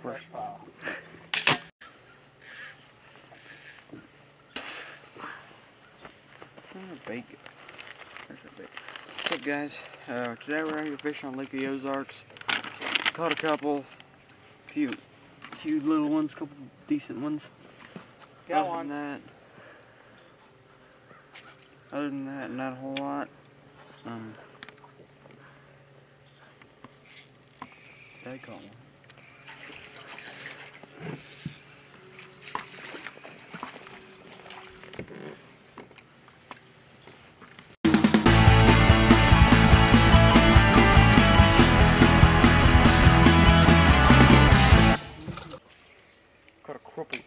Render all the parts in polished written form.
brush pile. Bait. There's our bait. What's up, guys? Today we're going to go fish on Lake of Ozarks. Caught a couple, few little ones, couple decent ones. Got one. Other than that, not a whole lot. They caught one. Caught a Crappie.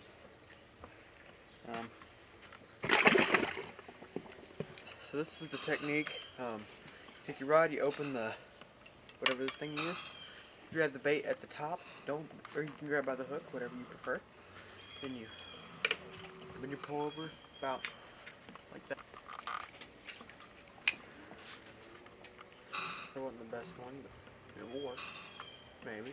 So this is the technique. Take your rod, you open the whatever this thing is. Grab the bait at the top, or you can grab by the hook, whatever you prefer. Then you pull over about like that. It wasn't the best one, but it will work. Maybe.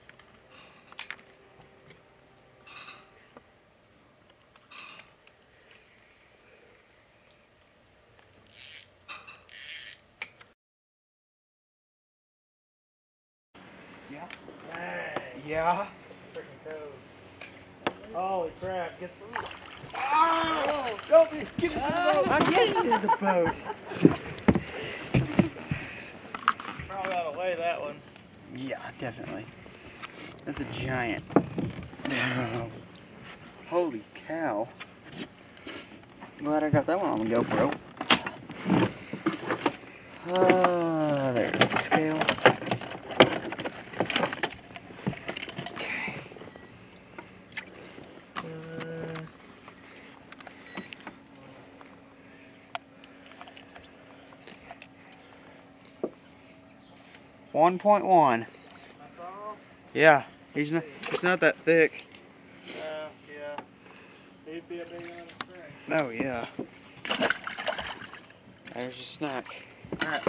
Yeah. Yeah. Freaking toad. Holy crap, get the boat. Oh! Don't get into the boat. I'm getting into the boat. Probably ought to weigh that one. Yeah, definitely. That's a giant. Holy cow. Glad I got that one on the GoPro. There's the scale. 1.1. That's all? Yeah, it's not that thick. Yeah. He'd be a big one to spring. Oh yeah. There's a snack. Alright.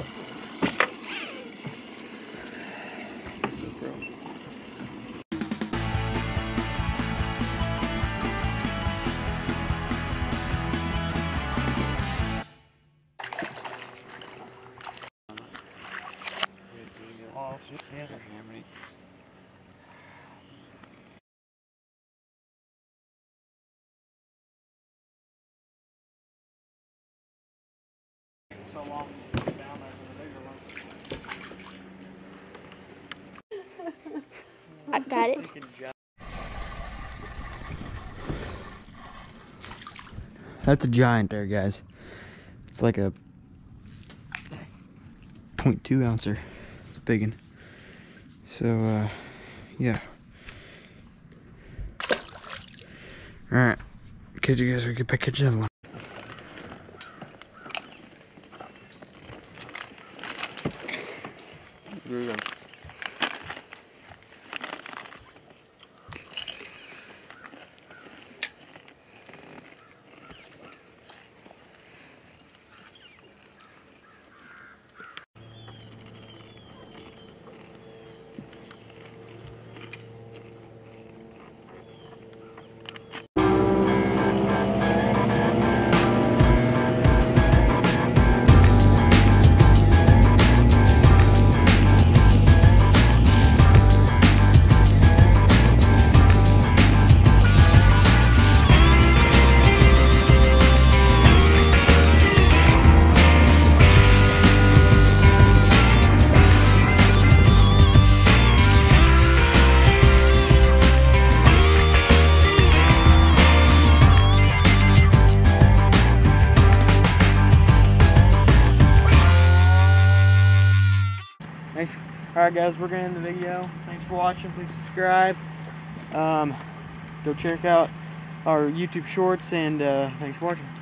Yeah. So long down there for the bigger ones. I got it. That's a giant there, guys. It's like a 0.2 ouncer. It's a big one. So, yeah. Alright. Catch you guys, we can catch another one. Good. Thanks. Alright guys, we're gonna end the video. Thanks for watching. Please subscribe. Go check out our YouTube shorts, and thanks for watching.